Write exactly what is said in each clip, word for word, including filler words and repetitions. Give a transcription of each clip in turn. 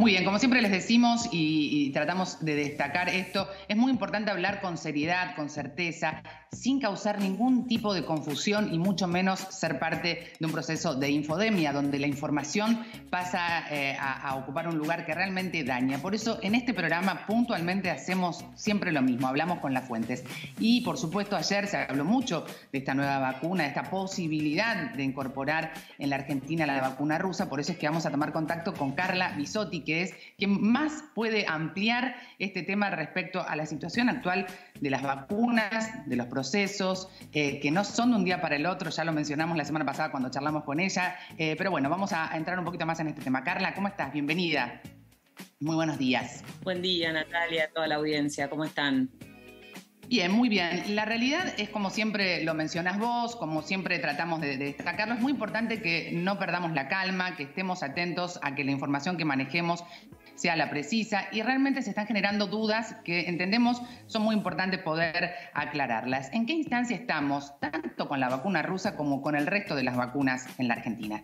Muy bien, como siempre les decimos y, y tratamos de destacar esto, es muy importante hablar con seriedad, con certeza, sin causar ningún tipo de confusión y mucho menos ser parte de un proceso de infodemia, donde la información pasa eh, a, a ocupar un lugar que realmente daña. Por eso en este programa puntualmente hacemos siempre lo mismo, hablamos con las fuentes. Y por supuesto ayer se habló mucho de esta nueva vacuna, de esta posibilidad de incorporar en la Argentina la vacuna rusa, por eso es que vamos a tomar contacto con Carla Bisotti, que es quien más puede ampliar este tema respecto a la situación actual de las vacunas, de los procesos, eh, que no son de un día para el otro, ya lo mencionamos la semana pasada cuando charlamos con ella, eh, pero bueno, vamos a entrar un poquito más en este tema. Carla, ¿cómo estás? Bienvenida. Muy buenos días. Buen día, Natalia, a toda la audiencia, ¿cómo están? Bien, muy bien. La realidad es, como siempre lo mencionás vos, como siempre tratamos de, de destacarlo, es muy importante que no perdamos la calma, que estemos atentos a que la información que manejemos sea la precisa, y realmente se están generando dudas que entendemos son muy importantes poder aclararlas. ¿En qué instancia estamos, tanto con la vacuna rusa como con el resto de las vacunas en la Argentina?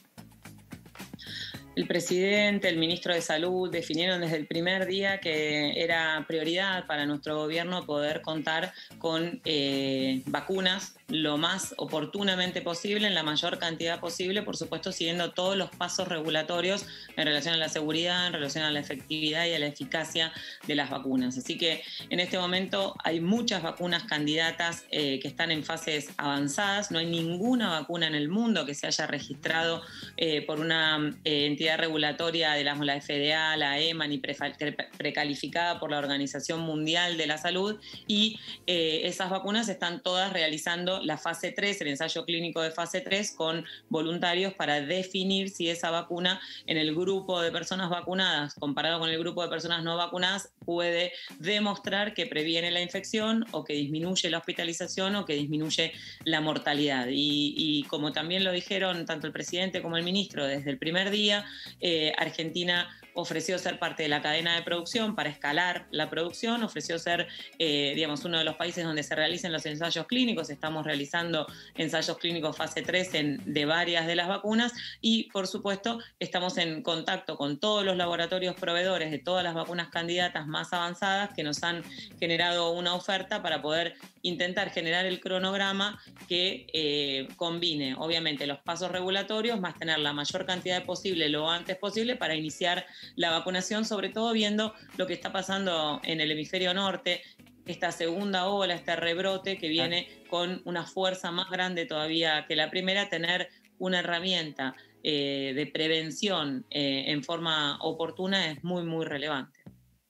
El presidente, el ministro de Salud definieron desde el primer día que era prioridad para nuestro gobierno poder contar con eh, vacunas lo más oportunamente posible, en la mayor cantidad posible, por supuesto siguiendo todos los pasos regulatorios en relación a la seguridad, en relación a la efectividad y a la eficacia de las vacunas. Así que en este momento hay muchas vacunas candidatas eh, que están en fases avanzadas, no hay ninguna vacuna en el mundo que se haya registrado eh, por una eh, entidad regulatoria de la, la F D A, la E M A, ni pre, precalificada por la Organización Mundial de la Salud, y eh, esas vacunas están todas realizando la fase tres, el ensayo clínico de fase tres, con voluntarios para definir si esa vacuna en el grupo de personas vacunadas, comparado con el grupo de personas no vacunadas, puede demostrar que previene la infección o que disminuye la hospitalización o que disminuye la mortalidad. Y, y como también lo dijeron tanto el presidente como el ministro desde el primer día, eh, Argentina ofreció ser parte de la cadena de producción para escalar la producción, ofreció ser, eh, digamos, uno de los países donde se realicen los ensayos clínicos. Estamos realizando ensayos clínicos fase tres en, de varias de las vacunas, y por supuesto estamos en contacto con todos los laboratorios proveedores de todas las vacunas candidatas más avanzadas que nos han generado una oferta para poder intentar generar el cronograma que eh, combine obviamente los pasos regulatorios más tener la mayor cantidad posible lo antes posible para iniciar la vacunación, sobre todo viendo lo que está pasando en el hemisferio norte, esta segunda ola, este rebrote que viene con una fuerza más grande todavía que la primera. Tener una herramienta eh, de prevención eh, en forma oportuna es muy, muy relevante.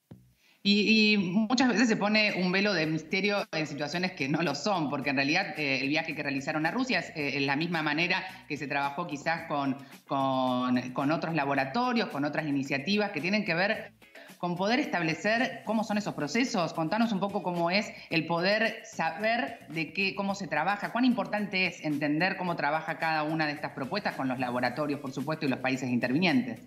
Y, y muchas veces se pone un velo de misterio en situaciones que no lo son, porque en realidad eh, el viaje que realizaron a Rusia es eh, la misma manera que se trabajó quizás con, con, con otros laboratorios, con otras iniciativas que tienen que ver con poder establecer cómo son esos procesos. Contanos un poco cómo es el poder saber de qué, cómo se trabaja, cuán importante es entender cómo trabaja cada una de estas propuestas con los laboratorios, por supuesto, y los países intervinientes.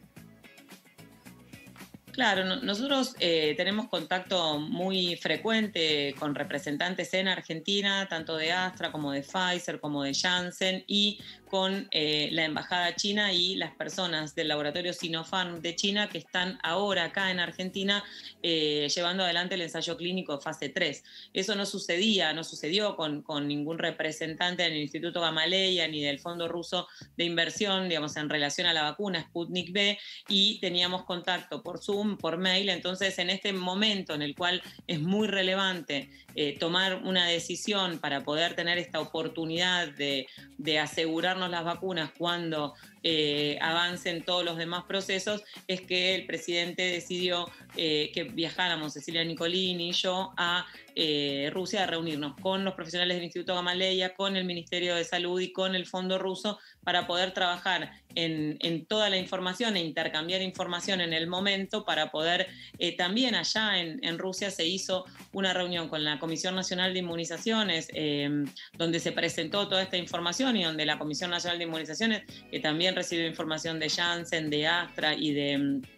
Claro, no, nosotros eh, tenemos contacto muy frecuente con representantes en Argentina, tanto de Astra como de Pfizer, como de Janssen, y con eh, la Embajada China y las personas del laboratorio Sinopharm de China que están ahora acá en Argentina eh, llevando adelante el ensayo clínico fase tres. Eso no sucedía, no sucedió con, con ningún representante del Instituto Gamaleya ni del Fondo Ruso de Inversión, digamos, en relación a la vacuna Sputnik V, y teníamos contacto por Zoom, por mail. Entonces, en este momento en el cual es muy relevante eh, tomar una decisión para poder tener esta oportunidad de, de asegurarnos las vacunas cuando eh, avancen todos los demás procesos, es que el presidente decidió eh, que viajáramos, Cecilia Nicolini y yo, a eh, Rusia a reunirnos con los profesionales del Instituto Gamaleya, con el Ministerio de Salud y con el Fondo Ruso para poder trabajar en, en toda la información e intercambiar información en el momento para poder, eh, también allá en, en Rusia se hizo una reunión con la Comisión Nacional de Inmunizaciones, eh, donde se presentó toda esta información y donde la Comisión Nacional de Inmunizaciones, que también recibió información de Janssen, de Astra y de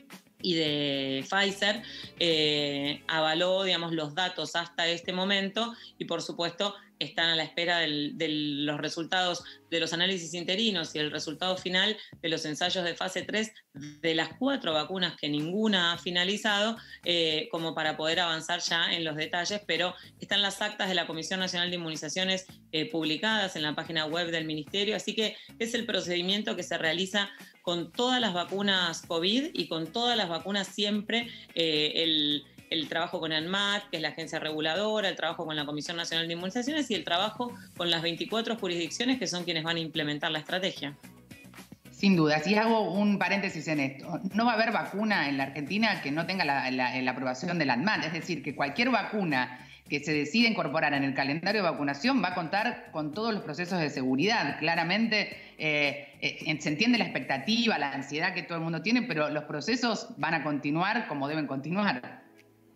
y de Pfizer, eh, avaló, digamos, los datos hasta este momento y, por supuesto, están a la espera del, de los resultados de los análisis interinos y el resultado final de los ensayos de fase tres de las cuatro vacunas que ninguna ha finalizado, eh, como para poder avanzar ya en los detalles, pero están las actas de la Comisión Nacional de Inmunizaciones eh, publicadas en la página web del Ministerio, así que es el procedimiento que se realiza con todas las vacunas COVID y con todas las vacunas siempre, eh, el, el trabajo con ANMAT, que es la agencia reguladora, el trabajo con la Comisión Nacional de Inmunizaciones y el trabajo con las veinticuatro jurisdicciones que son quienes van a implementar la estrategia. Sin duda, si hago un paréntesis en esto, no va a haber vacuna en la Argentina que no tenga la, la, la aprobación del ANMAT, es decir, que cualquier vacuna que se decida incorporar en el calendario de vacunación va a contar con todos los procesos de seguridad. Claramente eh, eh, se entiende la expectativa, la ansiedad que todo el mundo tiene, pero los procesos van a continuar como deben continuar.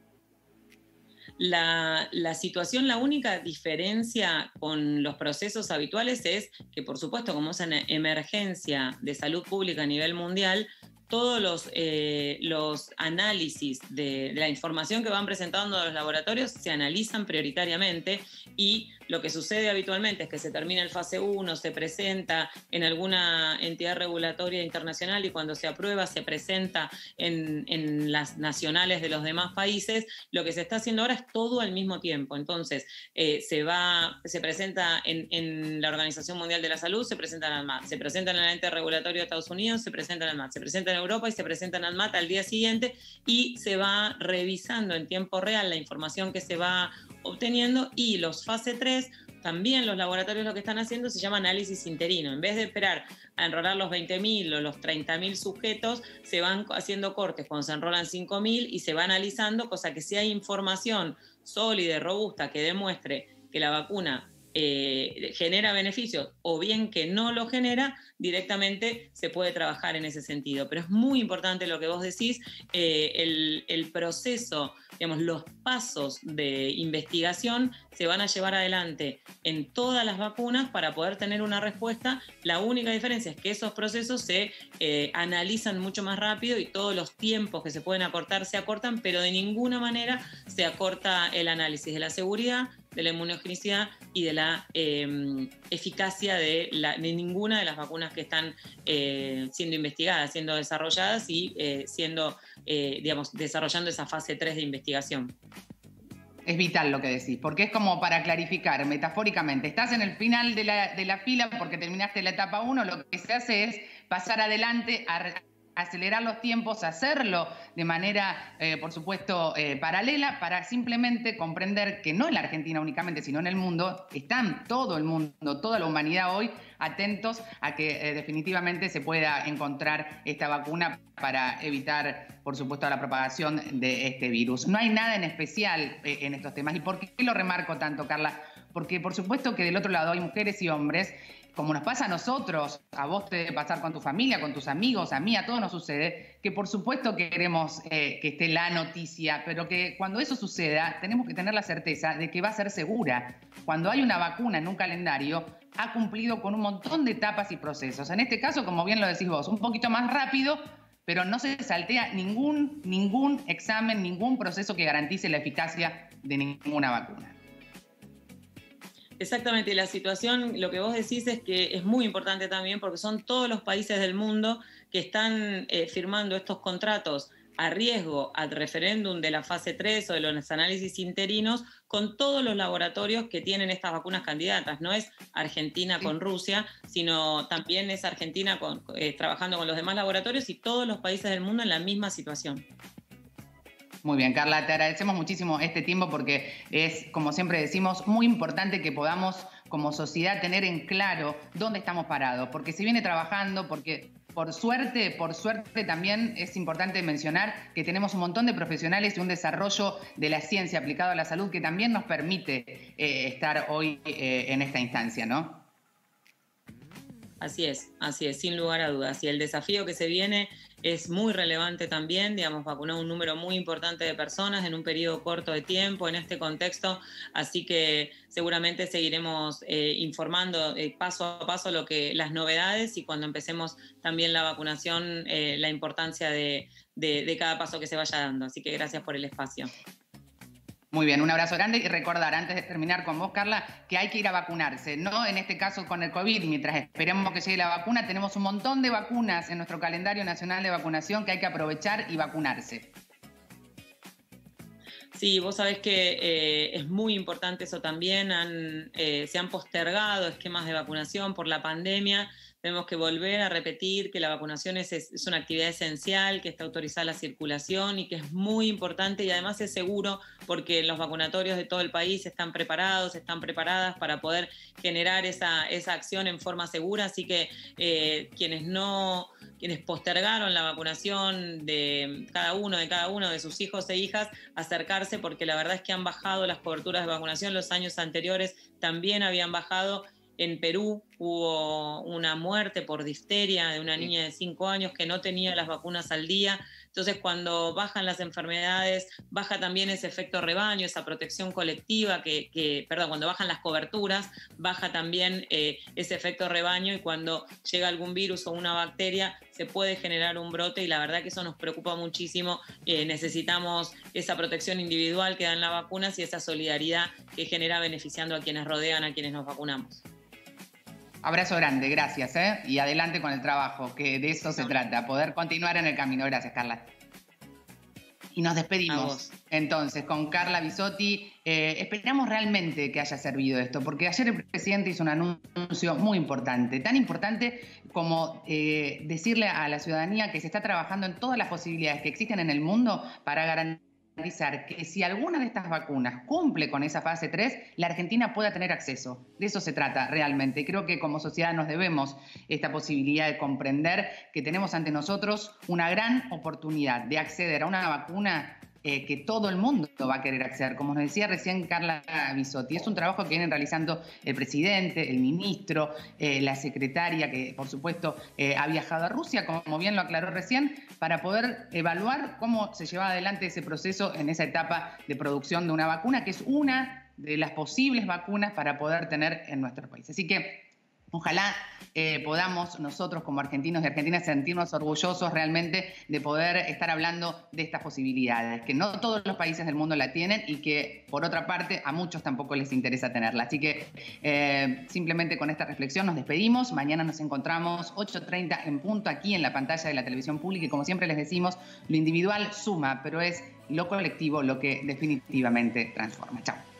La, la situación, la única diferencia con los procesos habituales es que, por supuesto, como es una emergencia de salud pública a nivel mundial, todos los, eh, los análisis de, de la información que van presentando los laboratorios se analizan prioritariamente y lo que sucede habitualmente es que se termina el fase uno, se presenta en alguna entidad regulatoria internacional y cuando se aprueba se presenta en, en las nacionales de los demás países. Lo que se está haciendo ahora es todo al mismo tiempo. Entonces, eh, se, va, se presenta en, en la Organización Mundial de la Salud, se presenta en ANMAT, se presenta en el ente regulatorio de Estados Unidos, se presenta en ANMAT, se presenta en Europa y se presenta en ANMAT al día siguiente y se va revisando en tiempo real la información que se va obteniendo y los fase tres, también los laboratorios lo que están haciendo se llama análisis interino. En vez de esperar a enrolar los veinte mil o los treinta mil sujetos, se van haciendo cortes cuando se enrolan cinco mil y se va analizando, cosa que si hay información sólida y robusta que demuestre que la vacuna eh, genera beneficios o bien que no lo genera, directamente se puede trabajar en ese sentido. Pero es muy importante lo que vos decís, eh, el, el proceso, digamos, los pasos de investigación se van a llevar adelante en todas las vacunas para poder tener una respuesta. La única diferencia es que esos procesos se eh, analizan mucho más rápido y todos los tiempos que se pueden acortar se acortan, pero de ninguna manera se acorta el análisis de la seguridad, de la inmunogenicidad y de la eh, eficacia de, la, de ninguna de las vacunas que están eh, siendo investigadas, siendo desarrolladas y eh, siendo, eh, digamos, desarrollando esa fase tres de investigación. Es vital lo que decís, porque es como para clarificar metafóricamente. Estás en el final de la, de la fila porque terminaste la etapa uno, lo que se hace es pasar adelante a acelerar los tiempos, hacerlo de manera, eh, por supuesto, eh, paralela, para simplemente comprender que no en la Argentina únicamente, sino en el mundo, están todo el mundo, toda la humanidad hoy atentos a que eh, definitivamente se pueda encontrar esta vacuna para evitar, por supuesto, la propagación de este virus. No hay nada en especial eh, en estos temas. ¿Y por qué lo remarco tanto, Carla? Porque, por supuesto, que del otro lado hay mujeres y hombres, como nos pasa a nosotros, a vos te debe pasar con tu familia, con tus amigos, a mí, a todos nos sucede, que por supuesto queremos eh, que esté la noticia, pero que cuando eso suceda tenemos que tener la certeza de que va a ser segura. Cuando hay una vacuna en un calendario, ha cumplido con un montón de etapas y procesos. En este caso, como bien lo decís vos, un poquito más rápido, pero no se saltea ningún, ningún examen, ningún proceso que garantice la eficacia de ninguna vacuna. Exactamente, la situación, lo que vos decís es que es muy importante también porque son todos los países del mundo que están eh, firmando estos contratos a riesgo al referéndum de la fase tres o de los análisis interinos con todos los laboratorios que tienen estas vacunas candidatas. No es Argentina con Rusia, sino también es Argentina con, eh, trabajando con los demás laboratorios y todos los países del mundo en la misma situación. Muy bien, Carla, te agradecemos muchísimo este tiempo porque es, como siempre decimos, muy importante que podamos como sociedad tener en claro dónde estamos parados, porque se viene trabajando, porque por suerte, por suerte también es importante mencionar que tenemos un montón de profesionales y un desarrollo de la ciencia aplicado a la salud que también nos permite eh, estar hoy eh, en esta instancia, ¿no? Así es, así es, sin lugar a dudas. Y el desafío que se viene es muy relevante también, digamos, vacunar un número muy importante de personas en un periodo corto de tiempo en este contexto, así que seguramente seguiremos eh, informando eh, paso a paso lo que, las novedades y cuando empecemos también la vacunación, eh, la importancia de, de, de cada paso que se vaya dando. Así que gracias por el espacio. Muy bien, un abrazo grande y recordar, antes de terminar con vos, Carla, que hay que ir a vacunarse, no en este caso con el COVID, mientras esperemos que llegue la vacuna, tenemos un montón de vacunas en nuestro calendario nacional de vacunación que hay que aprovechar y vacunarse. Sí, vos sabés que eh, es muy importante eso también, han, eh, se han postergado esquemas de vacunación por la pandemia. Tenemos que volver a repetir que la vacunación es, es una actividad esencial, que está autorizada la circulación y que es muy importante y además es seguro porque los vacunatorios de todo el país están preparados, están preparadas para poder generar esa, esa acción en forma segura. Así que eh, quienes no, quienes postergaron la vacunación de cada uno, de cada uno de sus hijos e hijas, acercarse porque la verdad es que han bajado las coberturas de vacunación. Los años anteriores también habían bajado. En Perú hubo una muerte por difteria de una niña de cinco años que no tenía las vacunas al día. Entonces, cuando bajan las enfermedades, baja también ese efecto rebaño, esa protección colectiva, que, que perdón, cuando bajan las coberturas, baja también eh, ese efecto rebaño y cuando llega algún virus o una bacteria, se puede generar un brote y la verdad que eso nos preocupa muchísimo. Eh, necesitamos esa protección individual que dan las vacunas y esa solidaridad que genera beneficiando a quienes rodean, a quienes nos vacunamos. Abrazo grande, gracias, ¿eh? Y adelante con el trabajo, que de eso se trata, poder continuar en el camino. Gracias, Carla. Y nos despedimos entonces con Carla Bisotti. Eh, esperamos realmente que haya servido esto, porque ayer el presidente hizo un anuncio muy importante, tan importante como eh, decirle a la ciudadanía que se está trabajando en todas las posibilidades que existen en el mundo para garantizar que si alguna de estas vacunas cumple con esa fase tres, la Argentina pueda tener acceso. De eso se trata realmente. Creo que como sociedad nos debemos esta posibilidad de comprender que tenemos ante nosotros una gran oportunidad de acceder a una vacuna eh, que todo el mundo va a querer acceder. Como nos decía recién Carla Bisotti, es un trabajo que vienen realizando el presidente, el ministro, eh, la secretaria, que por supuesto eh, ha viajado a Rusia, como bien lo aclaró recién, para poder evaluar cómo se lleva adelante ese proceso en esa etapa de producción de una vacuna, que es una de las posibles vacunas para poder tener en nuestro país. Así que ojalá eh, podamos nosotros como argentinos y argentinas sentirnos orgullosos realmente de poder estar hablando de estas posibilidades, que no todos los países del mundo la tienen y que por otra parte a muchos tampoco les interesa tenerla. Así que eh, simplemente con esta reflexión nos despedimos. Mañana nos encontramos ocho treinta en punto aquí en la pantalla de la televisión pública y como siempre les decimos, lo individual suma, pero es lo colectivo lo que definitivamente transforma. Chao.